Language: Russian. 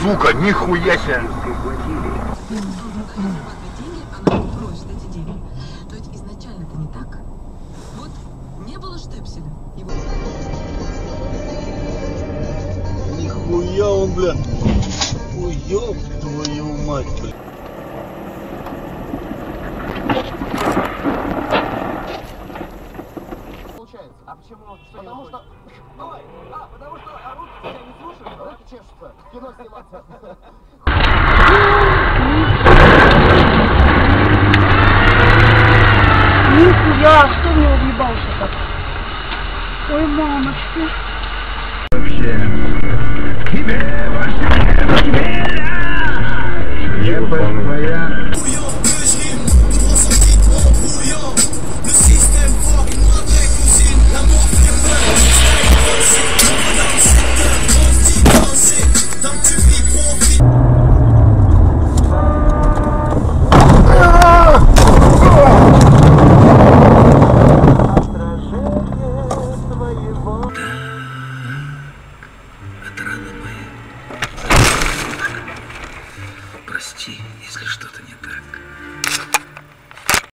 Сука, нихуя себе! То есть изначально-то не так? Вот не было штепселя. Нихуя он, бля. Ой, ёб твою мать, бля. Получается. А почему? Потому что... Ой, потому что руки тебя не слушают, руки чешутся. Кино сниматься. Нихуя, кто мне уебался так? Ой, мамочки. Это рано.